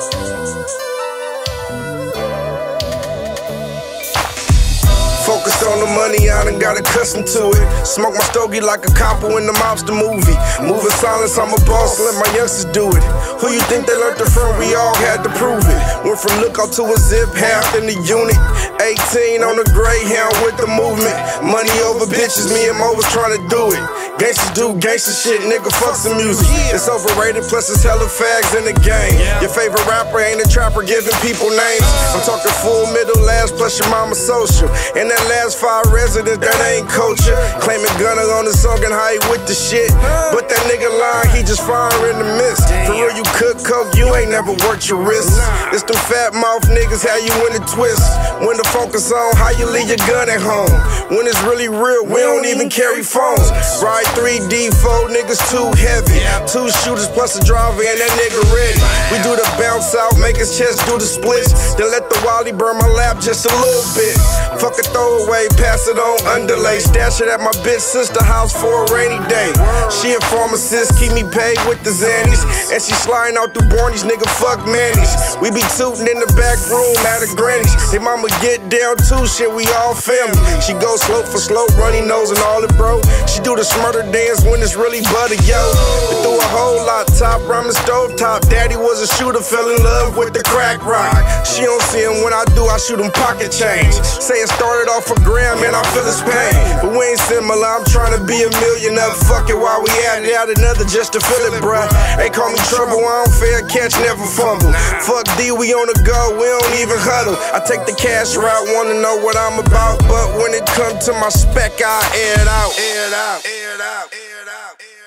Focused on the money, I done got accustomed to it. Smoke my stogie like a copper in the mobster movie. Moving silence, I'm a boss, let my youngsters do it. Who you think they learned it from? We all had to prove it. Went from lookout to a zip, half in the unit. 18 on the Greyhound with the movement. Money over bitches, me and Mo was trying to do it. Gangsters do gangster shit, nigga, fuck some music. It's overrated, plus it's hella fags in the game. Your favorite rapper ain't a trapper giving people names. I'm talking full middle last, plus your mama social. And that last 5 residents, that ain't culture. Claiming Gunner on the song and how he with the shit. But that nigga lying, he just fire in the mist. For real, you cook coke, you ain't never worked your wrist. It's them fat mouth niggas, how you in the twist. When the focus on, how you leave your gun at home. When it's really real, we don't even carry phones. Ride 3D, 4 niggas too heavy. 2 shooters plus a driver and that nigga ready. We do the bounce out, make his chest do the splits. Then let the Wally burn my lap just a little bit. Fuck a throwaway, pass it on underlay. Stash it at my bitch sister house for a rainy day. She a pharmacist, keep me paid with the Xannies. And she sliding out through Bornies, nigga, fuck Manny's. We be tootin' in the back room at a granny's. Hey mama get down too, shit, we all family. She go slow for slow, runny nose and all it, bro. She do the smurder dance when it's really butter, yo. Been through a whole lot, top ramen stove top. Daddy was a shooter, fell in love with the crack rock. She don't see him when I do, I shoot him pocket change. Say it started off a gram, man, I feel his pain. But we ain't similar, I'm trying to be a million up. Fuck it while we at it, add another just to feel it, bruh. They call me trouble, I don't fair catch, never fumble. Fuck D, we on the go, we don't even huddle. I take the cash route, wanna know what I'm about. But when it comes to my spec, I air it out.